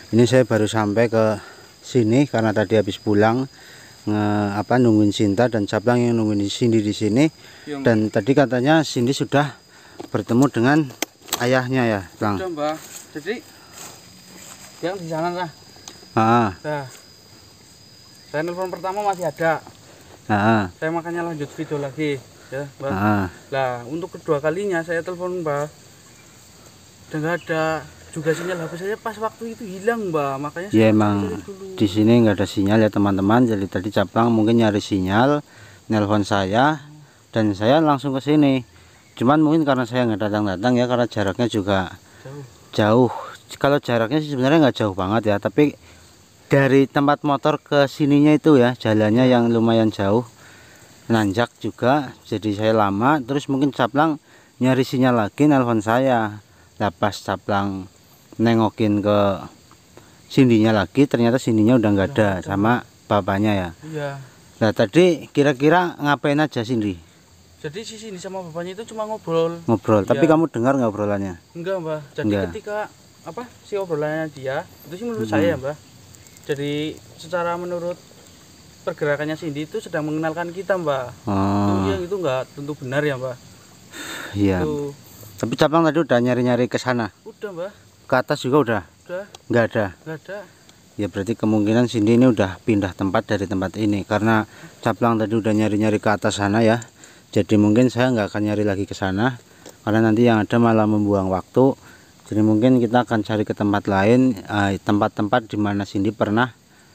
Ini saya baru sampai ke sini karena tadi habis pulang nungguin Sinta dan Caplang yang nungguin Cindy di sini. Dan tadi katanya Cindy sudah bertemu dengan ayahnya ya, Bang. Sudah, Mbak. Jadi yang di sana lah. Nah, saya nelfon pertama masih ada. Saya makanya lanjut video lagi, ya, Mbak. Lah, untuk kedua kalinya saya telepon, Mbak. Udah nggak ada juga sinyal HP saya pas waktu itu hilang, Mbak. Makanya ya emang di sini nggak ada sinyal ya teman-teman. Jadi tadi Caplang mungkin nyari sinyal, nelpon saya dan saya langsung ke sini. Cuman mungkin karena saya nggak datang-datang ya, karena jaraknya juga jauh. Kalau jaraknya sih sebenarnya nggak jauh banget ya, tapi dari tempat motor ke sininya itu ya jalannya yang lumayan jauh, nanjak juga. Jadi saya lama. Terus mungkin Caplang nyari sinyal lagi, nelpon saya. Lah pas Caplang nengokin ke Cindy-nya lagi, ternyata Cindy-nya udah nggak ada sama bapaknya ya. Iya. Nah tadi kira-kira ngapain aja Cindy? Jadi si Cindy sama bapaknya itu cuma ngobrol. Ngobrol. Tapi kamu dengar nggak obrolannya? Enggak, Mbak. Jadi ketika si obrolannya dia itu sih menurut saya ya, Mbak. Jadi secara menurut pergerakannya Cindy itu sedang mengenalkan kita, Mbak. Itu nggak tentu benar ya, Mbak. Iya. Tapi Caplang tadi udah nyari-nyari ke sana. Udah, Mbak. Ke atas juga udah? Udah. Nggak ada? Nggak ada. Ya berarti kemungkinan Cindy ini udah pindah tempat dari tempat ini. Karena Caplang tadi udah nyari-nyari ke atas sana ya. Jadi mungkin saya nggak akan nyari lagi ke sana. Karena nanti yang ada malah membuang waktu. Jadi mungkin kita akan cari ke tempat lain. Tempat-tempat di mana Cindy pernah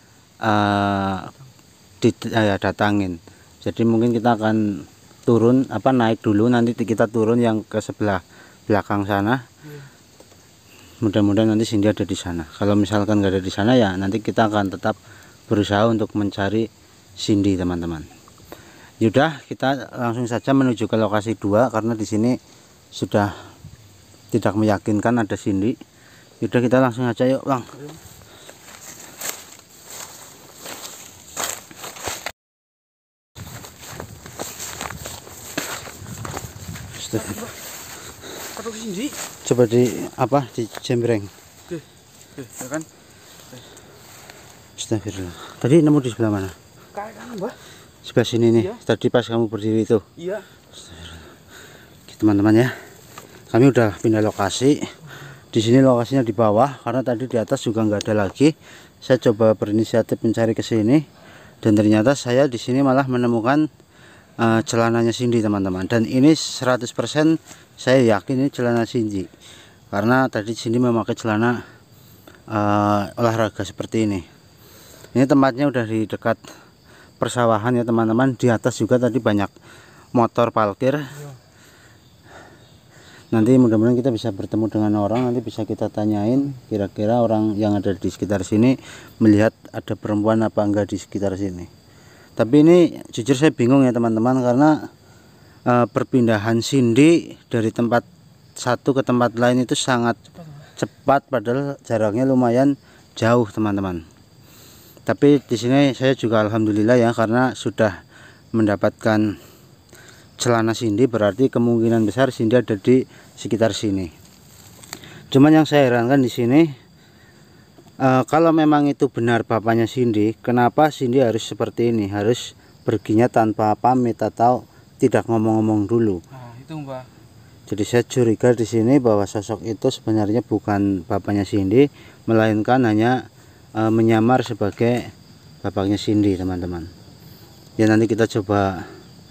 datangin. Jadi mungkin kita akan turun, naik dulu, nanti kita turun yang ke sebelah belakang sana. Mudah-mudahan nanti Cindy ada di sana. Kalau misalkan nggak ada di sana ya nanti kita akan tetap berusaha untuk mencari Cindy, teman-teman. Yaudah, kita langsung saja menuju ke lokasi 2 karena di sini sudah tidak meyakinkan ada Cindy. Yaudah, kita langsung aja yuk, Bang. Coba di jembreng. Ya kan? Astagfirullah. Tadi nemu di sebelah mana? Kanan, Mbak. Sebelah sini nih. Iya. Tadi pas kamu berdiri itu. Iya. Teman-teman ya. Kami udah pindah lokasi. Di sini lokasinya di bawah karena tadi di atas juga nggak ada lagi. Saya coba berinisiatif mencari ke sini dan ternyata saya di sini malah menemukan celananya Cindy, teman-teman. Dan ini 100% saya yakin ini celana Cindy. Karena tadi Cindy memakai celana olahraga seperti ini. Ini tempatnya udah di dekat persawahan ya, teman-teman. Di atas juga tadi banyak motor parkir. Nanti mudah-mudahan kita bisa bertemu dengan orang, nanti bisa kita tanyain kira-kira orang yang ada di sekitar sini melihat ada perempuan apa enggak di sekitar sini. Tapi ini jujur saya bingung ya teman-teman, karena perpindahan Cindy dari tempat satu ke tempat lain itu sangat cepat padahal jaraknya lumayan jauh, teman-teman. Tapi di sini saya juga alhamdulillah ya, karena sudah mendapatkan celana Cindy, berarti kemungkinan besar Cindy ada di sekitar sini. Cuman yang saya herankan di sini, kalau memang itu benar bapaknya Cindy, kenapa Cindy harus seperti ini, harus perginya tanpa pamit atau tidak ngomong-ngomong dulu? Nah, itu, Mbak. Jadi saya curiga di sini bahwa sosok itu sebenarnya bukan bapaknya Cindy, melainkan hanya menyamar sebagai bapaknya Cindy, teman-teman. Ya nanti kita coba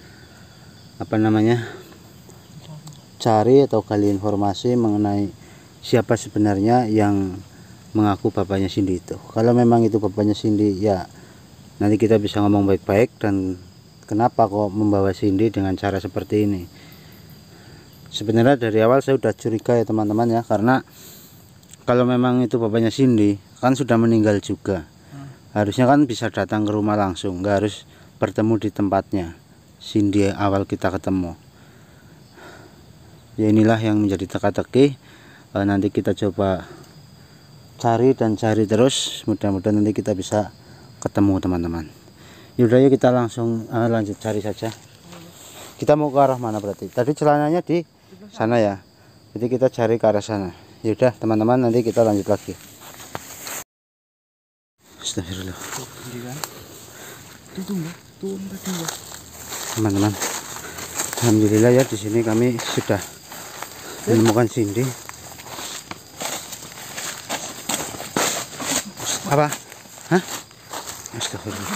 cari atau gali informasi mengenai siapa sebenarnya yang mengaku bapaknya Cindy itu. Kalau memang itu bapaknya Cindy ya nanti kita bisa ngomong baik-baik, dan kenapa kok membawa Cindy dengan cara seperti ini. Sebenarnya dari awal saya udah curiga ya teman-teman ya, karena kalau memang itu bapaknya Cindy kan sudah meninggal juga, harusnya kan bisa datang ke rumah langsung, nggak harus bertemu di tempatnya Cindy awal kita ketemu. Ya inilah yang menjadi teka-teki. Nanti kita coba cari dan cari terus, mudah-mudahan nanti kita bisa ketemu, teman-teman. Yaudah yuk kita langsung lanjut cari saja. Kita mau ke arah mana berarti? Tadi celananya di sana ya, jadi kita cari ke arah sana. Yaudah teman-teman, nanti kita lanjut lagi. Astagfirullah. Ini kan. Tuh Mbak, turun tadi Mbak. Teman-teman, alhamdulillah ya, di sini kami sudah menemukan Cindy. Apa? Hah? Astagfirullah.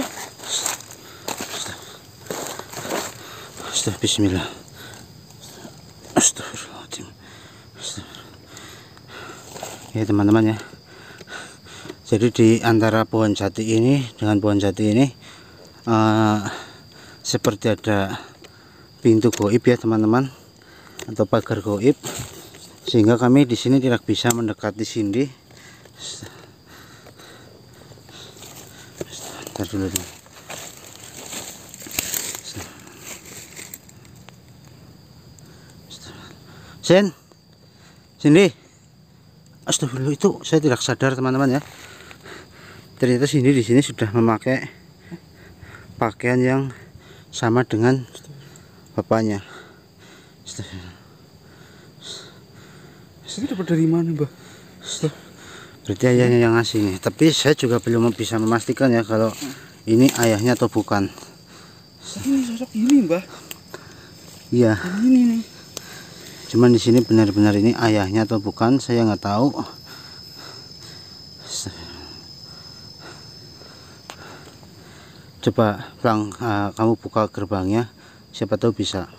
Astagfirullah. Bismillah. Astagfirullahaladzim. Ya teman-teman ya. Jadi di antara pohon jati ini dengan pohon jati ini seperti ada pintu goib ya teman-teman, atau pagar goib, sehingga kami di sini tidak bisa mendekati Cindy. Ntar dulu teman. Cindy. Astagfirullah, itu saya tidak sadar teman-teman ya. Ternyata Cindy di sini sudah memakai pakaian yang sama dengan bapaknya. Ini dapat dari mana Mbak? Berarti ayahnya yang ngasih nih. Tapi saya juga belum bisa memastikan ya kalau ini ayahnya atau bukan. Ini sosok ini Mbak. Iya. Ini nih. Cuman di sini benar-benar ini ayahnya atau bukan, saya nggak tahu. Coba Plang, kamu buka gerbangnya, siapa tahu bisa.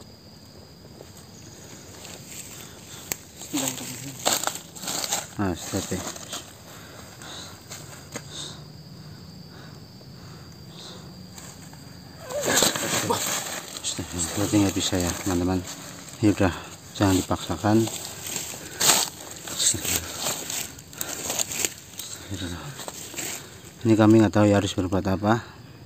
Nah, step. Berarti nggak bisa ya teman-teman. Ya udah, jangan dipaksakan. Ini kami nggak tahu ya harus berbuat apa.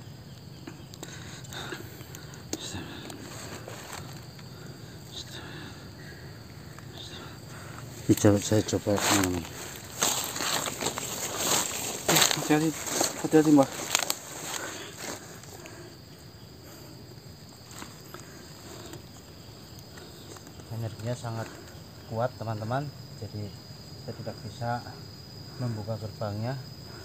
Saya coba teman-teman. Hati-hati Mbak. Energinya sangat kuat teman-teman, jadi saya tidak bisa membuka gerbangnya.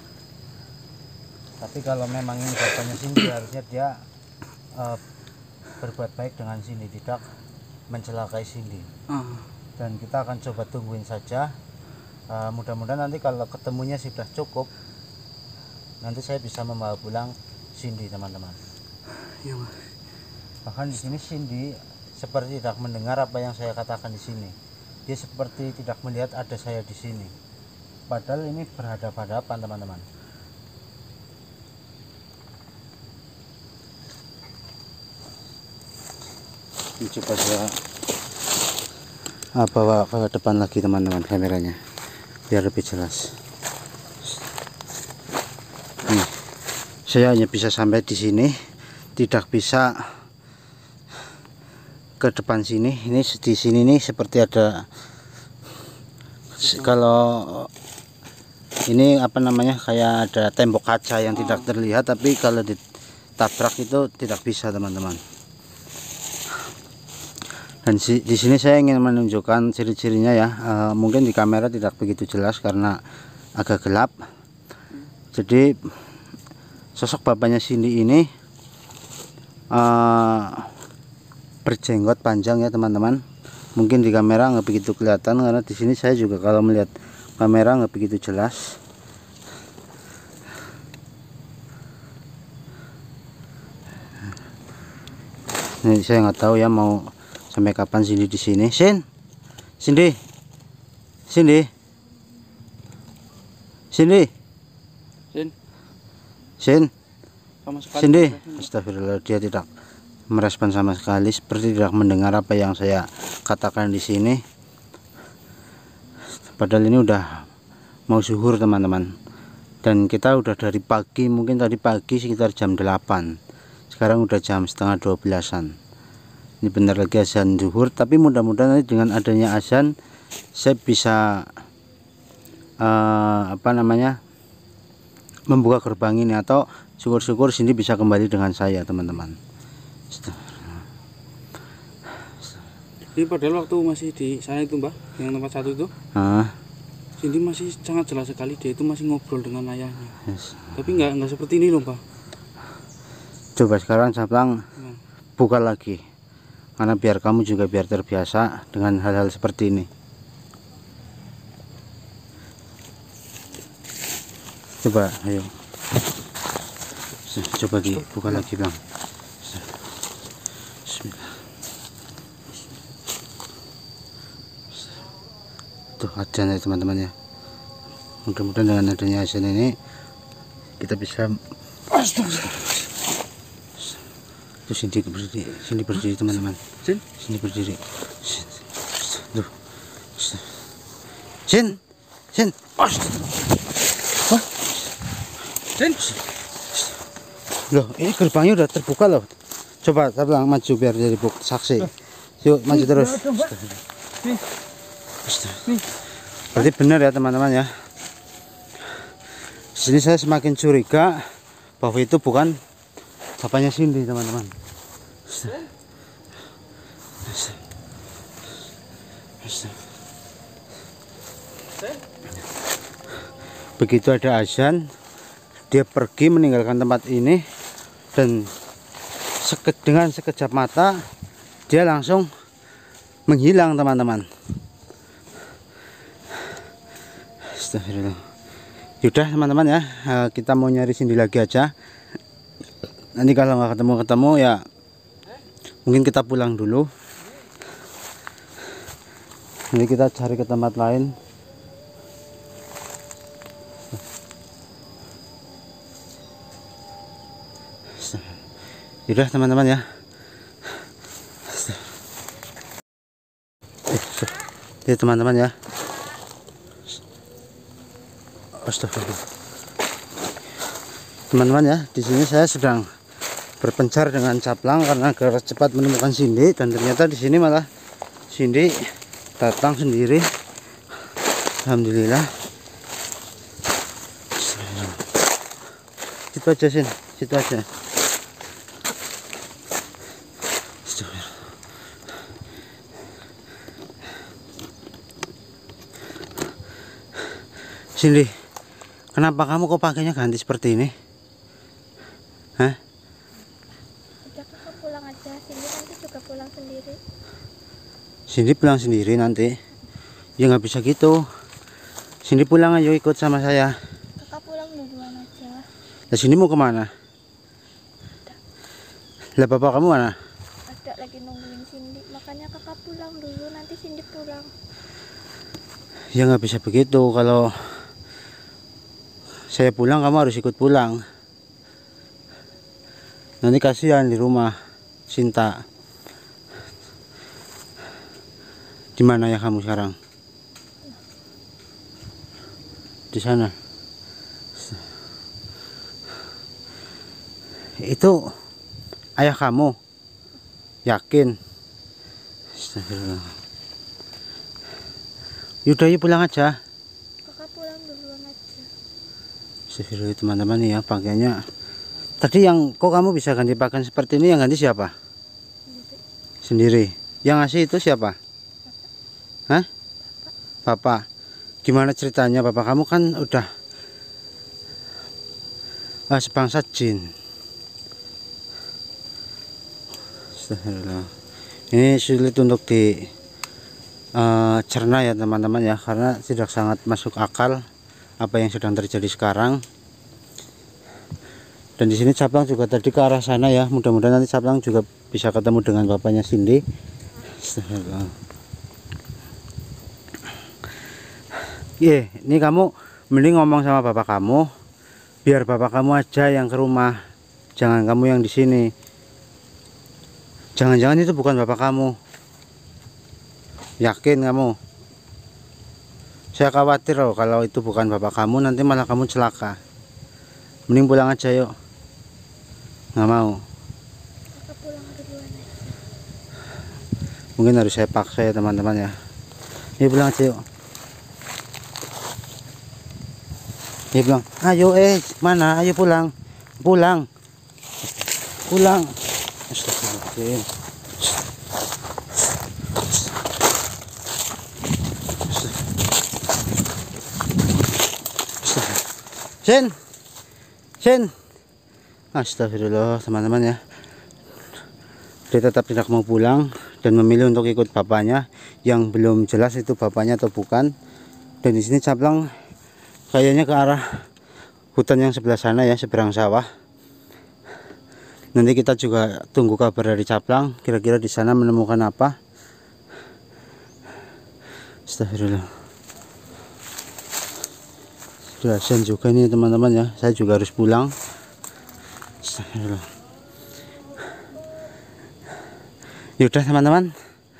Tapi kalau memang ini bapaknya Cindy, harusnya dia berbuat baik dengan Cindy, tidak mencelakai Cindy. Dan kita akan coba tungguin saja. Mudah-mudahan nanti kalau ketemunya sudah cukup, nanti saya bisa membawa pulang Cindy teman-teman. Iya Mas. Bahkan di sini Cindy seperti tidak mendengar apa yang saya katakan di sini. Dia seperti tidak melihat ada saya di sini. Padahal ini berhadapan-hadapan teman-teman. Ini coba saya bawa ke depan lagi teman-teman kameranya biar lebih jelas. Nih, saya hanya bisa sampai di sini, tidak bisa ke depan sini. Ini di sini nih seperti ada, kalau ini apa namanya, kayak ada tembok kaca yang tidak terlihat, tapi kalau ditabrak itu tidak bisa teman-teman. Dan di sini saya ingin menunjukkan ciri-cirinya ya. Mungkin di kamera tidak begitu jelas karena agak gelap. Jadi sosok bapaknya Cindy ini berjenggot panjang ya teman-teman. Mungkin di kamera nggak begitu kelihatan karena di sini saya juga kalau melihat kamera nggak begitu jelas. Ini saya nggak tahu ya mau sampai kapan Cindy di sini. Cindy. Sama sekali. Cindy. Astagfirullah, dia tidak merespon sama sekali, seperti tidak mendengar apa yang saya katakan di sini. Padahal ini udah mau zuhur teman-teman. Dan kita udah dari pagi, mungkin tadi pagi sekitar jam 8. Sekarang udah jam setengah 12-an. Ini bentar lagi azan zuhur, tapi mudah-mudahan nanti dengan adanya azan saya bisa membuka gerbang ini, atau syukur-syukur Cindy bisa kembali dengan saya teman-teman. Ini padahal waktu masih di sana itu Mbak, yang tempat satu itu. Cindy masih sangat jelas sekali dia itu masih ngobrol dengan ayahnya. Yes. Tapi nggak seperti ini loh, Pak. Coba sekarang Caplang buka lagi, karena biar kamu juga biar terbiasa dengan hal-hal seperti ini. Coba, ayo. Coba dibuka lagi, Bang. Bismillah. Tuh azan ya teman-teman ya. Mudah-mudahan dengan adanya azan ini kita bisa. Tuh sini berdiri teman-teman. Sini berdiri. Tuh. Sin. Loh, ini gerbangnya udah terbuka loh. Coba Caplang maju biar jadi bukti saksi. Yuk maju terus. Berarti benar ya teman-teman ya. Di sini saya semakin curiga bahwa itu bukan bapaknya Cindy teman-teman. Begitu ada azan, dia pergi meninggalkan tempat ini dan dengan sekejap mata dia langsung menghilang teman-teman. Astagfirullah. Yaudah teman-teman ya, kita mau nyari Cindy lagi aja. Nanti kalau nggak ketemu ya mungkin kita pulang dulu. Nanti kita cari ke tempat lain. Yaudah teman-teman ya. Ini teman-teman ya. Astagfirullah. Teman-teman ya, di sini saya sedang berpencar dengan Caplang karena agar cepat menemukan Cindy, dan ternyata di sini malah Cindy datang sendiri. Alhamdulillah. Situ aja Sin, situ aja. Cindy, kenapa kamu kok pakainya ganti seperti ini? Hah? Udah kakak pulang aja, Cindy nanti juga pulang sendiri. Cindy pulang sendiri nanti? Ya nggak bisa gitu. Cindy pulang ayo ikut sama saya. Kakak pulang duluan aja. Nah Cindy mau kemana? Lah bapak kamu mana? Ada lagi nungguin Cindy, makanya kakak pulang dulu, nanti Cindy pulang. Ya nggak bisa begitu, kalau saya pulang kamu harus ikut pulang. Nanti kasihan di rumah Cinta. Di mana ya kamu sekarang? Di sana. Itu ayah kamu? Yakin? Astagfirullah. Yaudah yuk pulang aja. Kakak pulang duluan aja. Astagfirullah teman-teman ya, pakaiannya. Tadi yang kok kamu bisa ganti pakaian seperti ini, yang ganti siapa? Sendiri. Yang ngasih itu siapa? Hah? Bapak. Gimana ceritanya? Bapak kamu kan udah sebangsa jin. Astagfirullah. Ini sulit untuk di cerna ya teman-teman ya, karena tidak sangat masuk akal apa yang sedang terjadi sekarang. Dan di sini Caplang juga tadi ke arah sana ya. Mudah-mudahan nanti Caplang juga bisa ketemu dengan bapaknya Cindy. Ini kamu mending ngomong sama bapak kamu, biar bapak kamu aja yang ke rumah, jangan kamu yang di sini. Jangan-jangan itu bukan bapak kamu. Yakin kamu? Saya khawatir loh kalau itu bukan bapak kamu, nanti malah kamu celaka. Mending pulang aja yuk. Nggak mau. Kakak pulang duluan aja. Mungkin harus saya paksa ya teman-teman ya. Yuk pulang aja yuk. Yuk pulang. Ayo mana? Ayo pulang. Pulang. Astagfirullahaladzim. Sin. Astagfirullah teman-teman ya. Dia tetap tidak mau pulang dan memilih untuk ikut bapaknya yang belum jelas itu bapaknya atau bukan. Dan di sini Caplang kayaknya ke arah hutan yang sebelah sana ya, seberang sawah. Nanti kita juga tunggu kabar dari Caplang, kira-kira di sana menemukan apa. Astagfirullah. Sudah azan juga nih teman-teman ya, saya juga harus pulang. Astagfirullah. Yaudah teman-teman,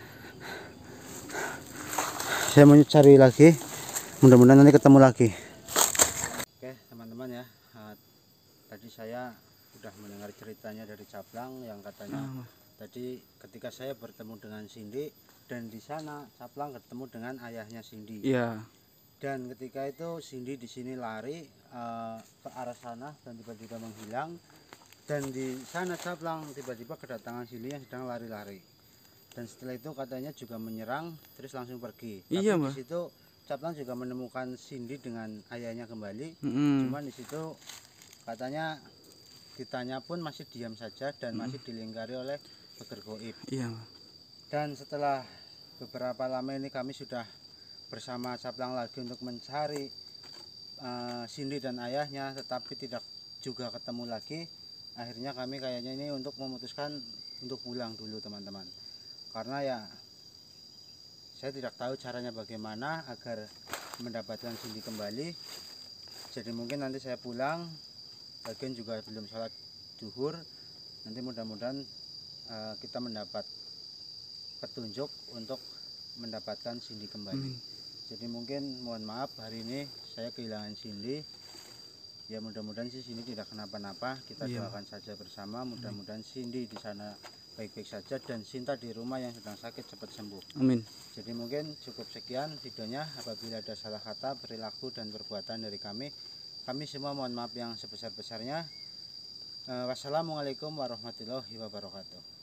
saya mau cari lagi, mudah-mudahan nanti ketemu lagi. Oke teman-teman ya, tadi saya sudah mendengar ceritanya dari Caplang yang katanya tadi ketika saya bertemu dengan Cindy dan di sana Caplang ketemu dengan ayahnya Cindy. Iya. Dan ketika itu Cindy di sini lari ke arah sana dan tiba-tiba menghilang. Dan di sana Caplang tiba-tiba kedatangan Cindy yang sedang lari-lari. Dan setelah itu katanya juga menyerang terus langsung pergi. Iya, Tapi Mbak. di situ Caplang juga menemukan Cindy dengan ayahnya kembali. Cuman di situ katanya ditanya pun masih diam saja dan masih dilingkari oleh peker goib. Iya. Dan setelah beberapa lama ini kami sudah bersama Caplang lagi untuk mencari Cindy dan ayahnya, tetapi tidak juga ketemu lagi. Akhirnya kami kayaknya ini untuk memutuskan untuk pulang dulu teman-teman, karena ya saya tidak tahu caranya bagaimana agar mendapatkan Cindy kembali. Jadi mungkin nanti saya pulang, bagian juga belum sholat duhur, nanti mudah-mudahan kita mendapat petunjuk untuk mendapatkan Cindy kembali. Jadi mungkin mohon maaf hari ini saya kehilangan Cindy. Ya mudah-mudahan sih Cindy tidak kenapa-napa. Kita doakan saja bersama, mudah-mudahan Cindy di sana baik-baik saja dan Sinta di rumah yang sedang sakit cepat sembuh. Amin. Jadi mungkin cukup sekian videonya. Apabila ada salah kata, perilaku dan perbuatan dari kami semua mohon maaf yang sebesar-besarnya. Wassalamualaikum warahmatullahi wabarakatuh.